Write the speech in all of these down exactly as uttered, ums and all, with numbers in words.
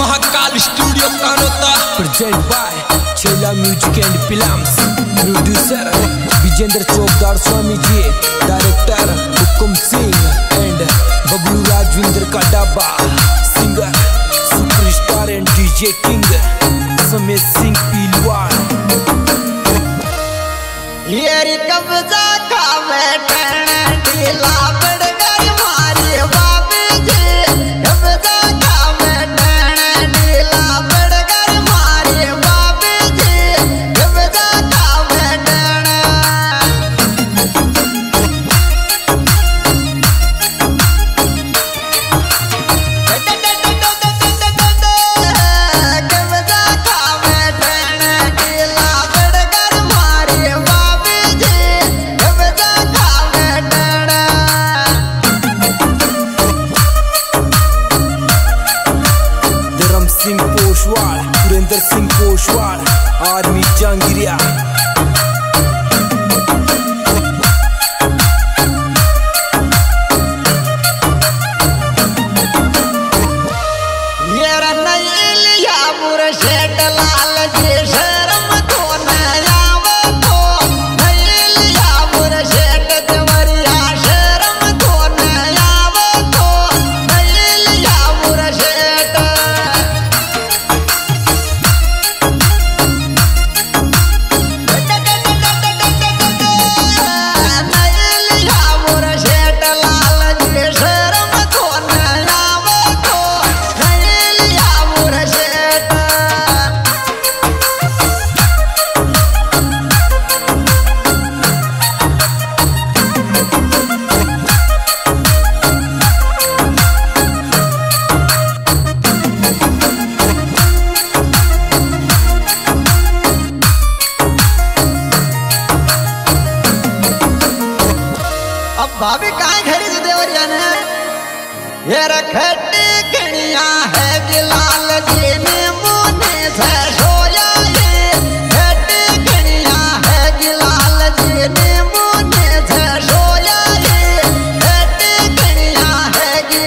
Mahakal studio Kanota present by Chhela music and films. Producer Vijendra Chaukdar Swami ji, director Hukum Singh and Bablu Rajvindra का डाबा, singer superstar and DJ king Samet Singh पीलवाड़। ये कब्जा का बैठन ढीला बड़ गई मारी बाबी जी, कब्जा का बैठन ढीला बड़ गई मारी बाबी जी, कब्जा का बैठन कब्जा का बैठन ढीला बड़ गई मारी बाबी जी, कब्जा का बैठन धर्म सिंह पोशवाड़, सुरेंद्र सिंह पोशवाड़, आर्मी जहांगीरिया। मेरा नहीं लिया बुरशेट लाल जी शर्म तो नया वो तो नहीं लिया बुरशेट देवरिया शर्म तो नया वो तो नहीं लिया बुरशेट नहीं लिया बुरशेट लाल जी शर्म तो नया वो तो नहीं लिया बुरशेट अब भाभी कहाँ खड़ी थी देवरिया ने ये रखटी कणिया है गिलाल जी ने मुने से सोया ये खटी कणिया है गिलाल जी ने मुने से सोया ये खटी कणिया है गी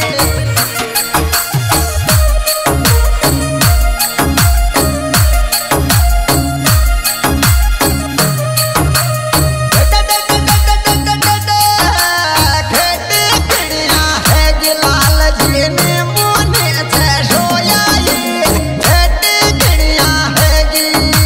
खेती कणिया है गिलाल जी ने मुने से सोया ये खेती कणिया है गी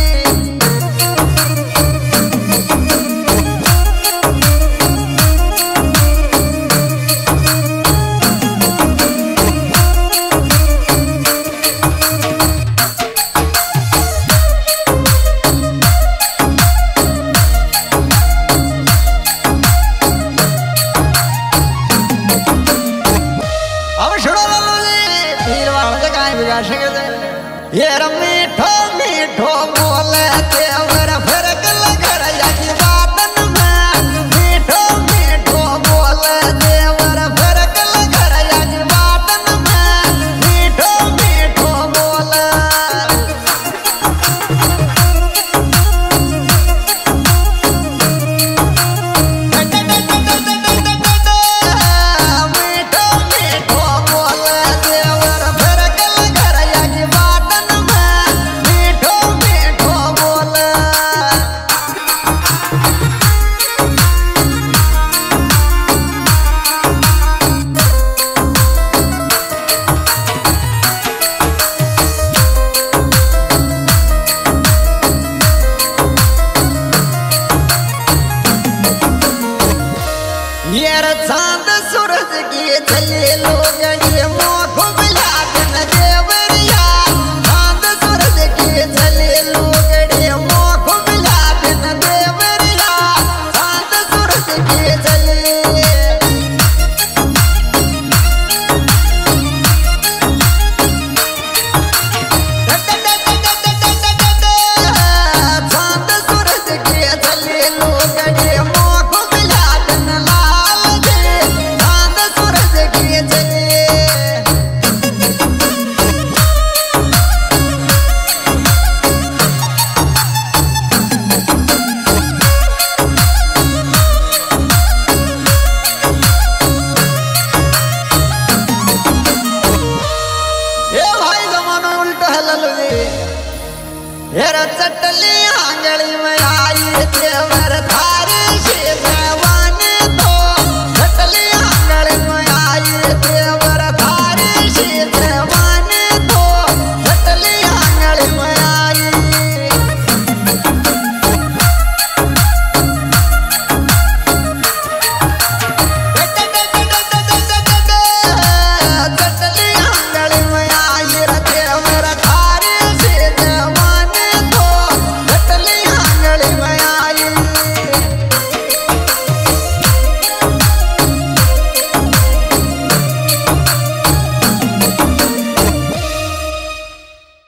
अब छोड़ो लालू जी पीर वाले से काहे बिगाड़ सके ये रे मीठो मीठो बोले तेवर फरक लग रहा की बातन में मीठो मीठो बोले तेवर फरक लग रहा की बातन में मीठो मीठो बोले मीठो मीठो बोले देवर फरक लग रहा की बातन में मीठो मीठो बोले ये रे चांद सूरज की चले लोग ये मोख बिला दिन देवरिया चांद सूरज की चले लोग ये मोख बिला दिन देवरिया चांद सूरज की चले चांद सूरज की चले लोग ये मोख बिला दिन लाल जी चांद सूरज की चले हेरा चटली आंगली में आई देवर